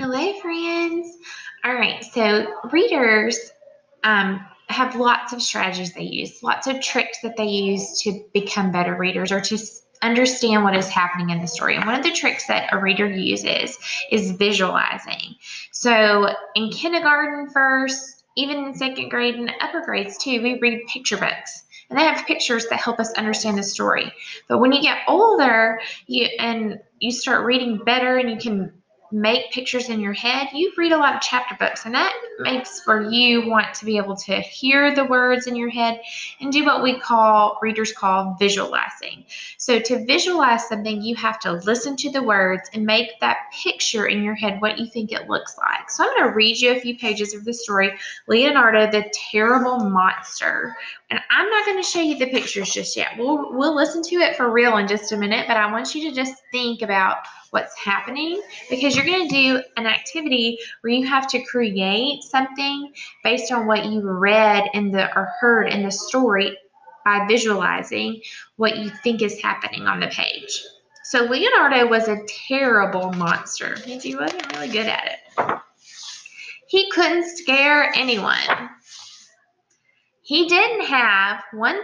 Hello, friends. All right, so readers have lots of strategies they use, lots of tricks that they use to become better readers or to understand what is happening in the story. And one of the tricks that a reader uses is visualizing. So in kindergarten first, even in second grade and upper grades too, we read picture books. And they have pictures that help us understand the story. But when you get older you start reading better and you can make pictures in your head, you read a lot of chapter books, and that makes where you want to be able to hear the words in your head and do what readers call visualizing. So to visualize something, you have to listen to the words and make that picture in your head what you think it looks like. So I'm going to read you a few pages of the story, Leonardo the Terrible Monster. And I'm not going to show you the pictures just yet. We'll listen to it for real in just a minute, but I want you to just think about what's happening, because you're going to do an activity where you have to create something based on what you read or heard in the story by visualizing what you think is happening on the page. So Leonardo was a terrible monster. He wasn't really good at it. He couldn't scare anyone. He didn't have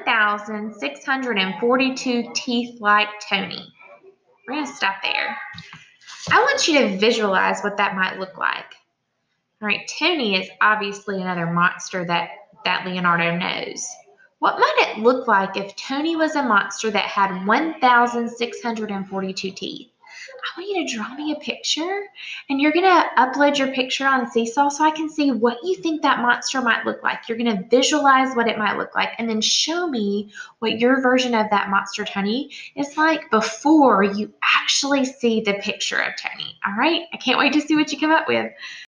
1,642 teeth like Tony. We're going to stop there. I want you to visualize what that might look like. All right, Tony is obviously another monster that Leonardo knows. What might it look like if Tony was a monster that had 1,642 teeth? I want you to draw me a picture, and you're going to upload your picture on Seesaw so I can see what you think that monster might look like. You're going to visualize what it might look like, and then show me what your version of that monster, Tony, is like before you actually see the picture of Tony. All right? I can't wait to see what you come up with.